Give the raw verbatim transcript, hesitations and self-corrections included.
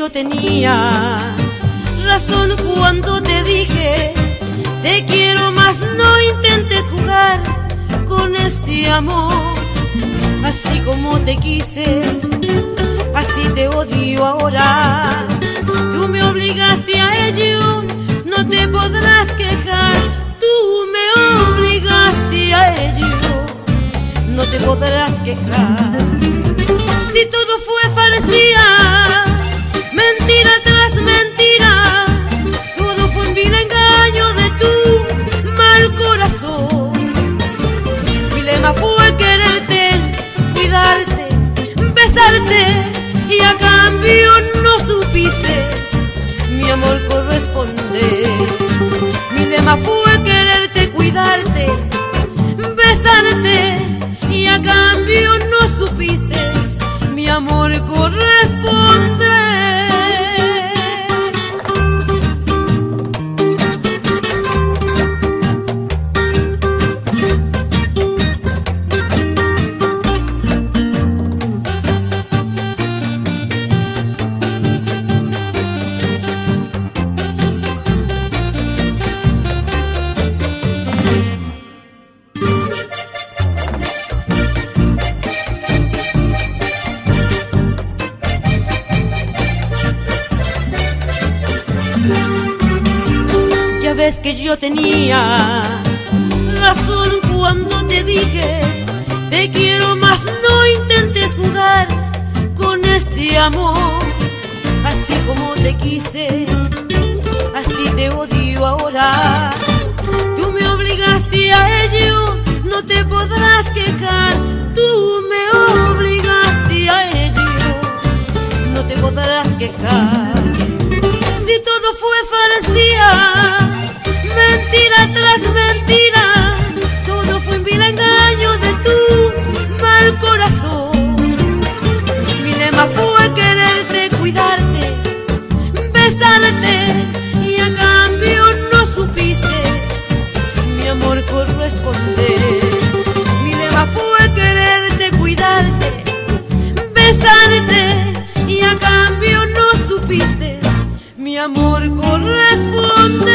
yo tenía razón cuando te dije te quiero más, no intentes jugar con este amor. Así como te quise, así te odio ahora. Tú me obligaste a ello, no te podrás quejar. Tú me obligaste a ello, no te podrás quejar. Si todo fue falsedad, mentira tras mentira, todo fue un vil engaño de tu mal corazón. Mi lema fue quererte, cuidarte, besarte, y a cambio no supiste mi amor corresponder. Mi lema fue quererte, cuidarte, besarte, y a cambio no supiste mi amor corresponder. Ya ves que yo tenía razón cuando te dije te quiero más, no intentes jugar con este amor. Así como te quise, así te odio ahora. Tú me obligaste a ello, no te podrás quejar. Tú me obligaste a ello, no te podrás quejar. Si todo fue falsedad, mentira tras mentira, todo fue un vil engaño de tu mal corazón. Mi lema fue quererte, cuidarte, besarte, y a cambio no supiste mi amor corresponder. Mi lema fue quererte, cuidarte, besarte, y a cambio no supiste mi amor corresponde.